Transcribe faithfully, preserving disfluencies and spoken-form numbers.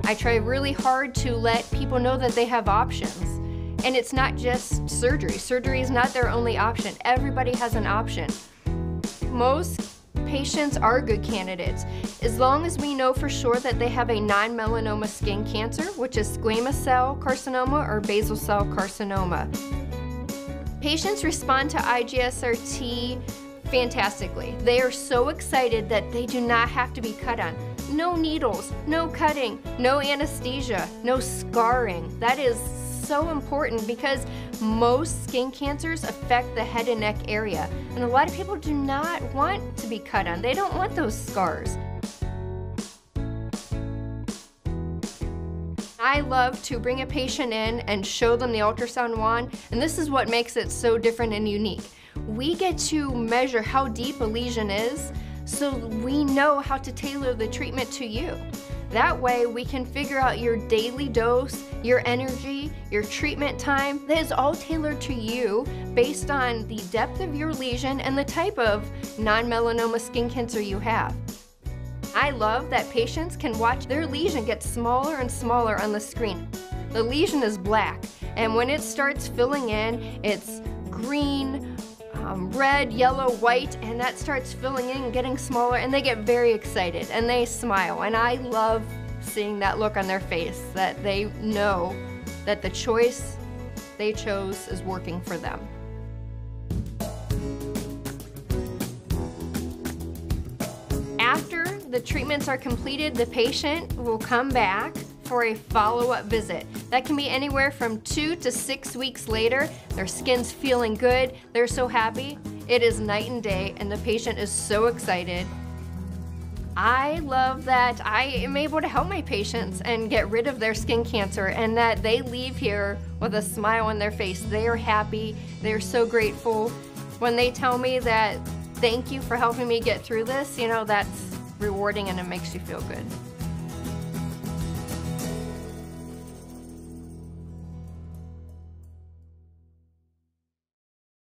I try really hard to let people know that they have options. And it's not just surgery. Surgery is not their only option. Everybody has an option. Most patients are good candidates as long as we know for sure that they have a non-melanoma skin cancer, which is squamous cell carcinoma or basal cell carcinoma. Patients respond to I G S R T fantastically. They are so excited that they do not have to be cut on. No needles, no cutting, no anesthesia, no scarring. That is so important because most skin cancers affect the head and neck area, and a lot of people do not want to be cut on. They don't want those scars. I love to bring a patient in and show them the ultrasound wand, and this is what makes it so different and unique. We get to measure how deep a lesion is, so we know how to tailor the treatment to you. That way we can figure out your daily dose, your energy, your treatment time. That is all tailored to you based on the depth of your lesion and the type of non-melanoma skin cancer you have. I love that patients can watch their lesion get smaller and smaller on the screen. The lesion is black, and when it starts filling in, it's green, Um, red, yellow, white, and that starts filling in and getting smaller, and they get very excited and they smile, and I love seeing that look on their face, that they know that the choice they chose is working for them. After the treatments are completed, the patient will come back for a follow-up visit. That can be anywhere from two to six weeks later. Their skin's feeling good, they're so happy. It is night and day, and the patient is so excited. I love that I am able to help my patients and get rid of their skin cancer, and that they leave here with a smile on their face. They are happy, they're so grateful. When they tell me that, thank you for helping me get through this, you know, that's rewarding and it makes you feel good.